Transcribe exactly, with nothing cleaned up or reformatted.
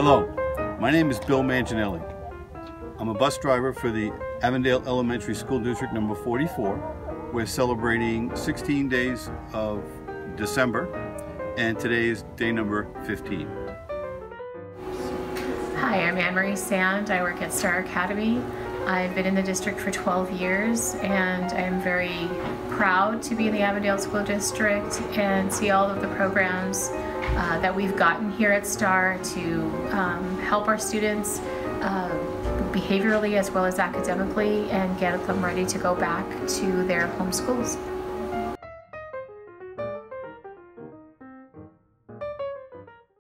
Hello, my name is Bill Manginelli. I'm a bus driver for the Avondale Elementary School District number forty-four. We're celebrating sixteen days of December, and today is day number fifteen. Hi, I'm Anne-Marie Sand. I work at Star Academy. I've been in the district for twelve years, and I'm very proud to be in the Avondale School District and see all of the programs uh, that we've gotten here at Star to um, help our students uh, behaviorally as well as academically and get them ready to go back to their home schools.